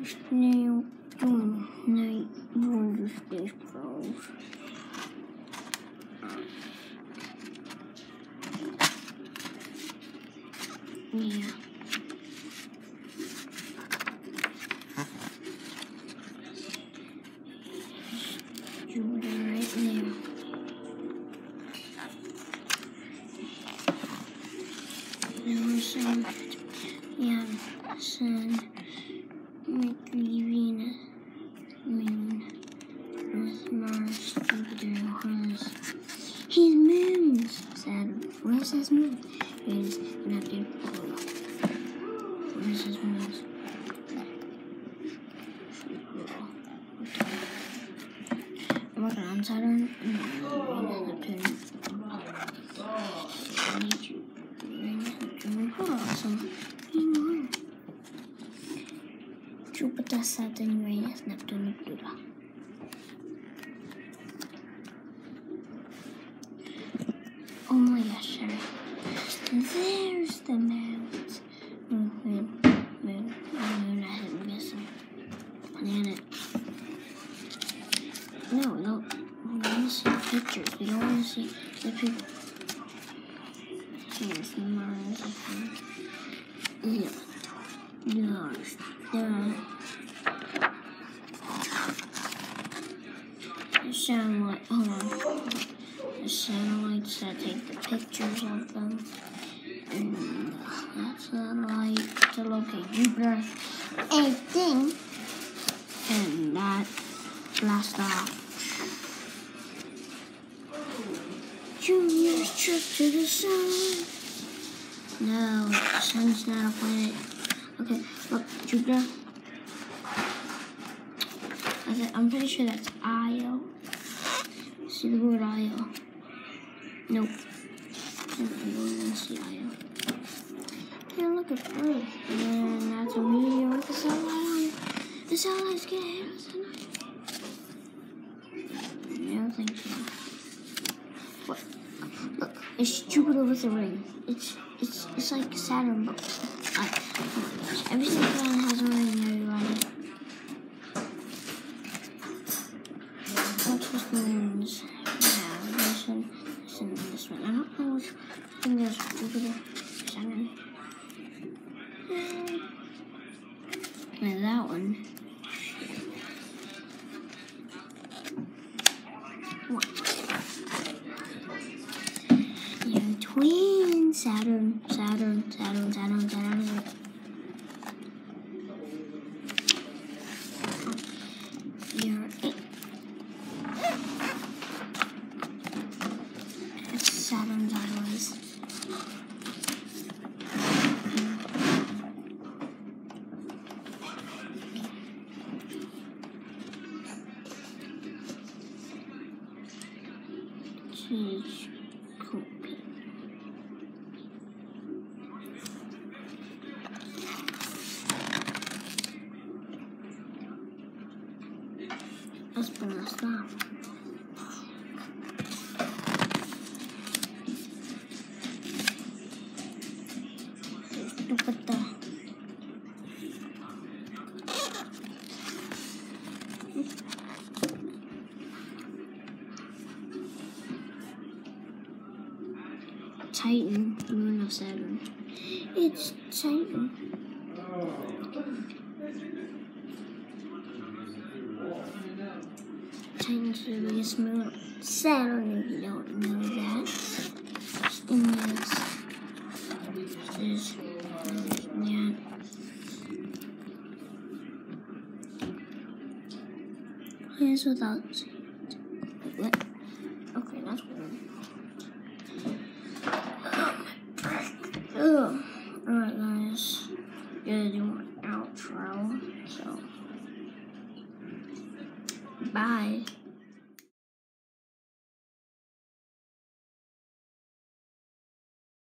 Now, night Wonder Space Bros. Yeah. Jupiter right there. Now Sun, yeah, Sun, Mercury, Venus, Moon, Earth, Mars, Jupiter has his moons. Saturn, where's his moon? Venus, Neptune, Pluto. Where's his moons? I'm working on Saturn, Venus, Neptune. I need you. Hold on, some more. Jupiter, Saturn, Uranus, Neptune, and Pluto. Oh my gosh, sorry. There's the moons. Moon, I didn't miss a planet. No, we want to see pictures. We don't want to see the people. Here's Mars. Yeah. The satellite. Hold on. The satellites that take the pictures of them. And that satellite to locate Jupiter and thing. And that blast off. Junior's trip to the sun. No, the sun's not a planet. Okay, look, Jupiter. I'm pretty sure that's Io. See the word Io? Nope. I don't see Io. Yeah, look at Earth. And that's a meteor with a satellite on it. The satellites get hit us tonight. I don't think so. What? Look, it's Jupiter with a ring. It's like Saturn, but every single planet has a ring, everybody. What's with moons? Yeah, this one, this one. I don't know which thing is Jupiter, Saturn. And that one. What? You're twin Saturn. You're eight. It's Saturn's always. She's cool. Let's bring this down. Look at that. Titan, moon of Saturn. It's Titan. Titan's the biggest moon. Saturn, if you don't know that. And yes, yeah. Here's without. What? Okay, that's weird. Ugh. Alright, guys. Gonna do an outro. So, bye.